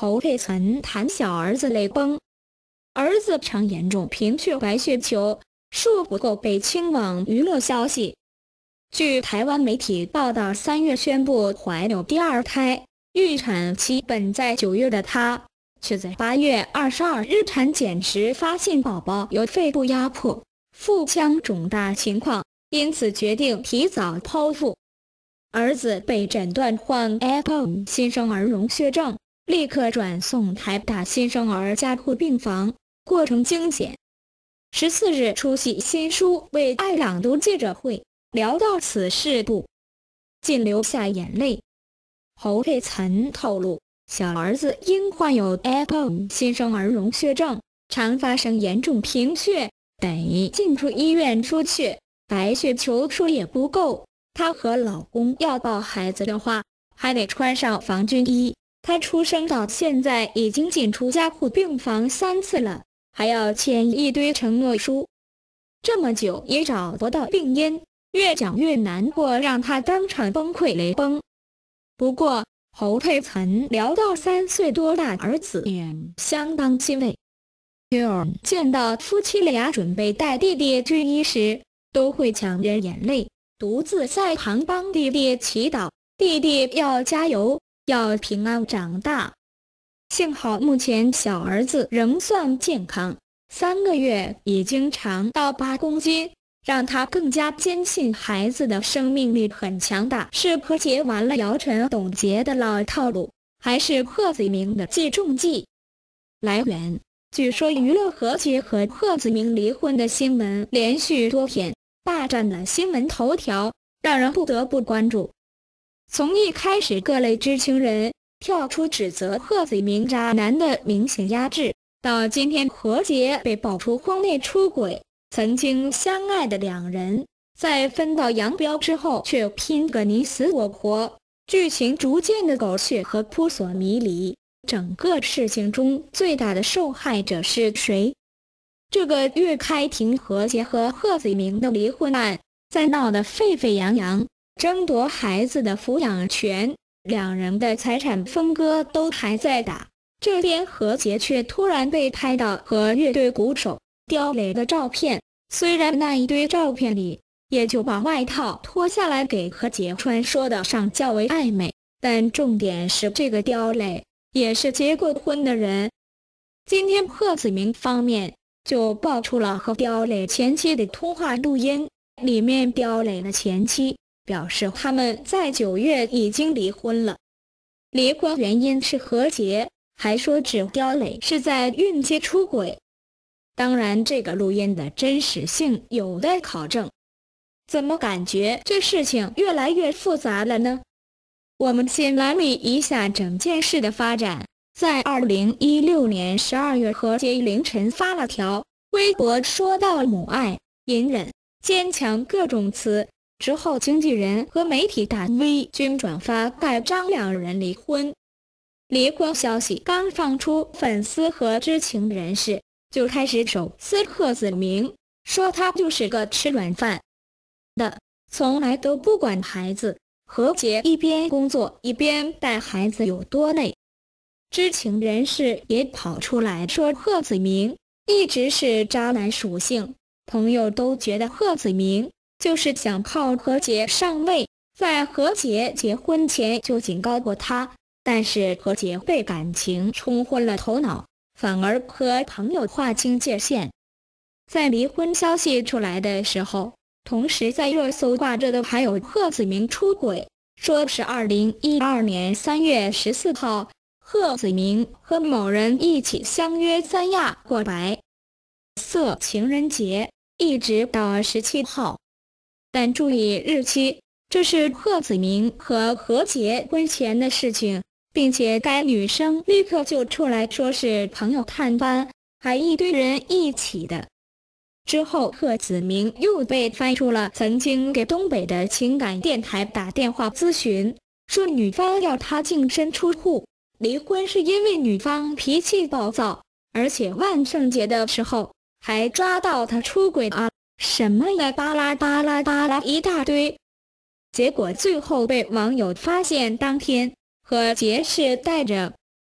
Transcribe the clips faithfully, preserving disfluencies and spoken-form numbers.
侯佩岑谈小儿子泪崩，儿子常严重贫血白血球，数不够被清网娱乐消息。据台湾媒体报道，三月宣布怀有第二胎，预产期本在九月的她，却在八月二十二日产检时发现宝宝有肺部压迫、腹腔肿大情况，因此决定提早剖腹。儿子被诊断患 E P O 新生儿溶血症，立刻转送台大新生儿加护病房，过程惊险。十四日出席新书为爱朗读记者会，聊到此事不禁流下眼泪。侯佩岑透露，小儿子因患有 E P O 新生儿溶血症，常发生严重贫血，得进出医院输血，白血球数也不够。她和老公要抱孩子的话，还得穿上防菌衣。她出生到现在已经进出加护病房三次了，还要签一堆承诺书，这么久也找不到病因，越讲越难过，让她当场崩溃泪崩。不过侯佩岑聊到三岁多大儿子也相当欣慰，见到夫妻俩准备带弟弟去医时，都会强忍眼泪，独自在旁帮弟弟祈祷，弟弟要加油，要平安长大。幸好目前小儿子仍算健康，三个月已经长到八公斤，让他更加坚信孩子的生命力很强大。是破解完了姚晨董洁的老套路，还是贺子铭的计中计？来源：据说娱乐和解和贺子铭离婚的新闻连续多天霸占了新闻头条，让人不得不关注。从一开始各类知情人跳出指责贺子铭渣男的明显压制，到今天和解被爆出婚内出轨，曾经相爱的两人在分道扬镳之后却拼个你死我活，剧情逐渐的狗血和扑朔迷离。整个事情中最大的受害者是谁？这个月开庭和解和贺子铭的离婚案在闹得沸沸扬扬，争夺孩子的抚养权，两人的财产分割都还在打。这边和解却突然被拍到和乐队鼓手刁磊的照片，虽然那一堆照片里也就把外套脱下来给和解穿，说得上较为暧昧，但重点是这个刁磊也是结过婚的人。今天贺子铭方面就爆出了和刁磊前妻的通话录音，里面刁磊的前妻表示他们在九月已经离婚了，离婚原因是和解，还说指刁磊是在孕期出轨。当然这个录音的真实性有待考证。怎么感觉这事情越来越复杂了呢？我们先来理一下整件事的发展。在二零一六年十二月，和解凌晨发了条微博，说到母爱、隐忍、坚强各种词，之后经纪人和媒体大 V 均转发盖章两人离婚。离婚消息刚放出，粉丝和知情人士就开始手撕贺子铭，说他就是个吃软饭的，从来都不管孩子。和解一边工作一边带孩子有多累。知情人士也跑出来说贺子铭一直是渣男属性，朋友都觉得贺子铭就是想靠和解上位，在和解结婚前就警告过他，但是和解被感情冲昏了头脑，反而和朋友划清界限。在离婚消息出来的时候，同时在热搜挂着的还有贺子铭出轨，说是二零一二年三月十四号，贺子铭和某人一起相约三亚过白色情人节，一直到十七号。但注意日期，这是贺子铭和和解婚前的事情，并且该女生立刻就出来说是朋友探班，还一堆人一起的。之后贺子铭又被翻出了曾经给东北的情感电台打电话咨询，说女方要他净身出户，离婚是因为女方脾气暴躁，而且万圣节的时候还抓到他出轨啊什么呀，巴拉巴拉巴拉一大堆。结果最后被网友发现，当天和解是带着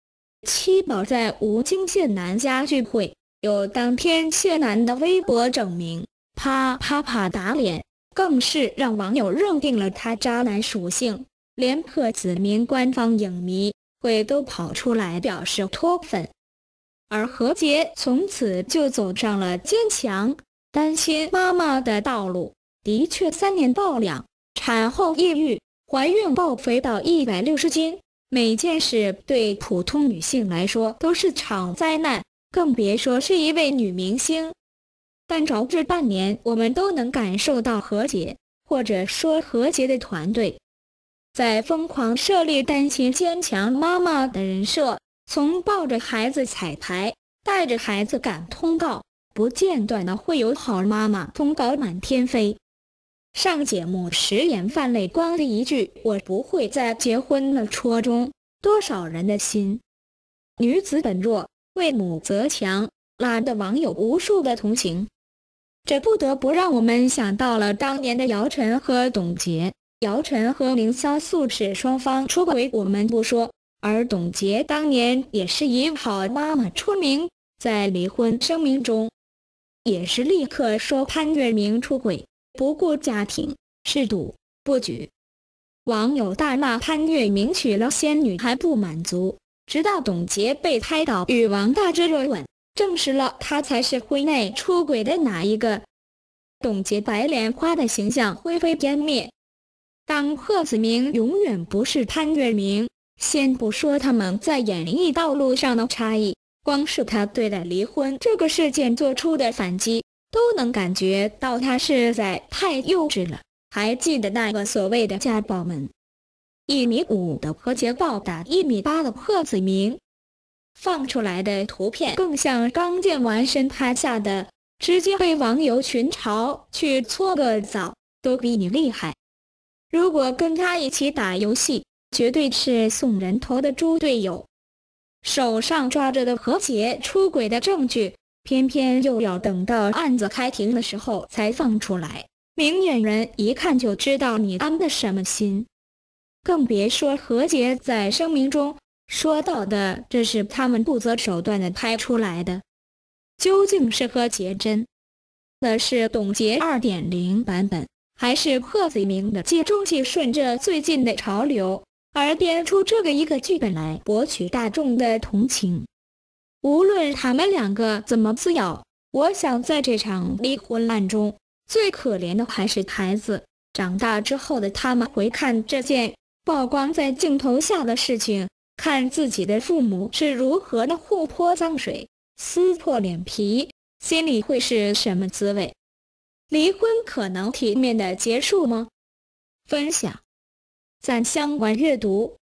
七宝在吴京谢楠家聚会，有当天谢楠的微博证明，啪啪啪打脸，更是让网友认定了他渣男属性，连贺子铭官方影迷会都跑出来表示脱粉。而何洁从此就走上了坚强、担心妈妈的道路，的确三年抱两，产后抑郁，怀孕暴肥到一百六十斤，每件事对普通女性来说都是场灾难，更别说是一位女明星。但找这半年，我们都能感受到何洁，或者说何洁的团队，在疯狂设立担心坚强妈妈的人设，从抱着孩子彩排，带着孩子赶通告，不间断的会有好妈妈通稿满天飞。上节目食言泛泪光的一句“我不会再结婚了”，戳中多少人的心。女子本弱，为母则强，拉的网友无数的同情。这不得不让我们想到了当年的姚晨和董洁。姚晨和凌潇肃是双方出轨我们不说，而董洁当年也是以好妈妈出名，在离婚声明中也是立刻说潘粤明出轨，不顾家庭，是赌不举。网友大骂潘粤明娶了仙女还不满足，直到董洁被拍到与王大治热吻，证实了他才是婚内出轨的那一个。董洁白莲花的形象灰飞烟灭。当贺子铭永远不是潘粤明，先不说他们在演艺道路上的差异，光是他对待离婚这个事件做出的反击，都能感觉到他实在太幼稚了。还记得那个所谓的家暴们，一米五的何洁暴打一米八的贺子铭，放出来的图片更像刚健完身拍下的，直接被网友群嘲去搓个澡都比你厉害。如果跟他一起打游戏，绝对是送人头的猪队友。手上抓着的何洁出轨的证据，偏偏又要等到案子开庭的时候才放出来，明眼人一看就知道你安的什么心。更别说何洁在声明中说到的，这是他们不择手段的拍出来的。究竟是何洁真的是董洁 二点零 版本，还是贺子铭的借中计，顺着最近的潮流而编出这个一个剧本来博取大众的同情？无论他们两个怎么滋咬，我想在这场离婚案中，最可怜的还是孩子。长大之后的他们回看这件曝光在镜头下的事情，看自己的父母是如何的互泼脏水，撕破脸皮，心里会是什么滋味？离婚可能体面的结束吗？分享、赞相关阅读。